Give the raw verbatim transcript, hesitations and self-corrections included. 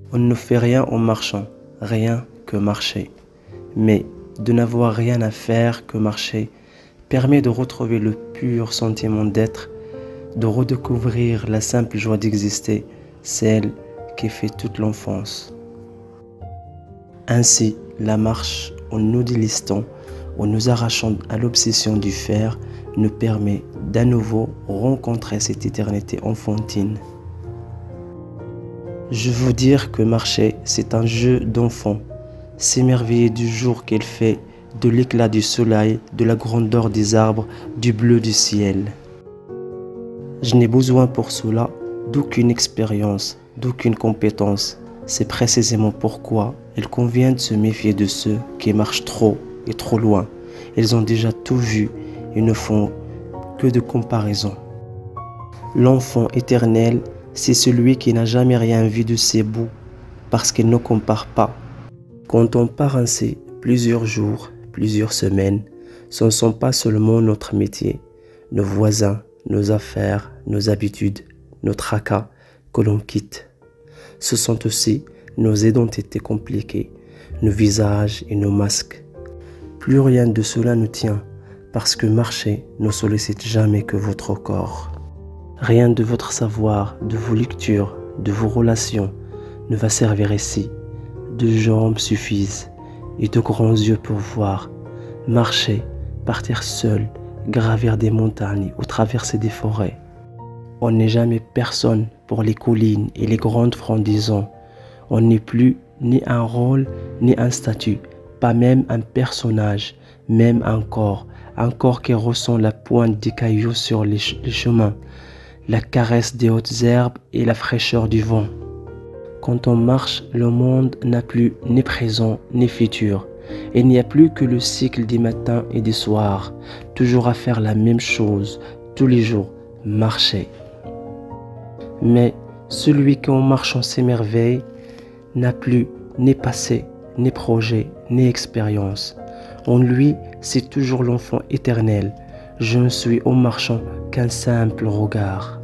On ne fait rien en marchant, rien que marcher. Mais de n'avoir rien à faire que marcher permet de retrouver le pur sentiment d'être, de redécouvrir la simple joie d'exister, celle qui fait toute l'enfance. Ainsi, la marche, en nous délestant, en nous arrachant à l'obsession du faire, nous permet d'à nouveau rencontrer cette éternité enfantine. Je veux dire que marcher, c'est un jeu d'enfant, s'émerveiller du jour qu'il fait, de l'éclat du soleil, de la grandeur des arbres, du bleu du ciel. Je n'ai besoin pour cela d'aucune expérience, d'aucune compétence. C'est précisément pourquoi il convient de se méfier de ceux qui marchent trop et trop loin. Ils ont déjà tout vu et ne font que de comparaisons. L'enfant éternel, c'est celui qui n'a jamais rien vu de ses bouts, parce qu'il ne compare pas. Quand on part ainsi plusieurs jours, plusieurs semaines, ce ne sont pas seulement notre métier, nos voisins, nos affaires, nos habitudes, nos tracas que l'on quitte. Ce sont aussi nos identités compliquées, nos visages et nos masques. Plus rien de cela ne tient, parce que marcher ne sollicite jamais que votre corps. Rien de votre savoir, de vos lectures, de vos relations ne va servir ici. Deux jambes suffisent et de grands yeux pour voir. Marcher, partir seul, gravir des montagnes ou traverser des forêts. On n'est jamais personne pour les collines et les grandes frondaisons. On n'est plus ni un rôle ni un statut, pas même un personnage, même un corps, un corps qui ressent la pointe des cailloux sur les, ch les chemins, la caresse des hautes herbes et la fraîcheur du vent. Quand on marche, le monde n'a plus ni présent ni futur. Il n'y a plus que le cycle des matins et des soirs, toujours à faire la même chose, tous les jours, marcher. Mais celui qui en marchant s'émerveille n'a plus ni passé, ni projet, ni expérience. En lui, c'est toujours l'enfant éternel. Je ne suis en marchant qu'un simple regard.